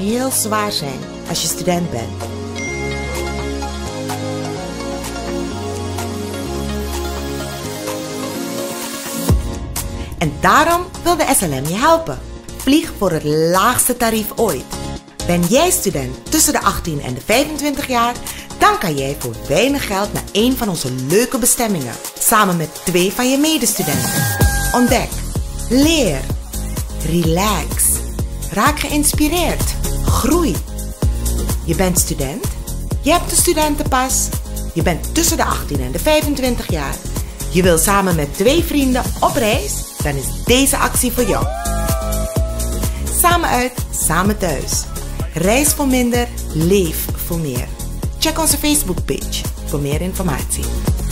heel zwaar zijn als je student bent. En daarom wil de SLM je helpen. Vlieg voor het laagste tarief ooit. Ben jij student tussen de 18 en de 25 jaar? Dan kan jij voor weinig geld naar een van onze leuke bestemmingen. Samen met 2 van je medestudenten. Ontdek, leer, relax, raak geïnspireerd, groei. Je bent student, je hebt de studentenpas, je bent tussen de 18 en de 25 jaar. Je wil samen met 2 vrienden op reis? Dan is deze actie voor jou. Samen uit, samen thuis. Reis voor minder, leef voor meer. Check onze Facebookpage voor meer informatie.